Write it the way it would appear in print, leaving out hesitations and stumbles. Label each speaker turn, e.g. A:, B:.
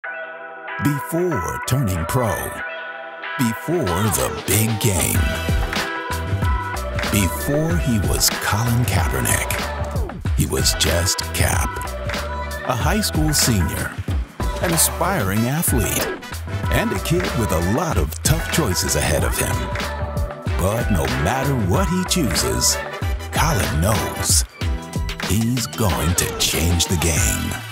A: Before turning pro. Before the big game. Before he was Colin Kaepernick, he was just Cap, a high school senior, an aspiring athlete, and a kid with a lot of tough choices ahead of him. But no matter what he chooses, Colin knows he's going to change the game.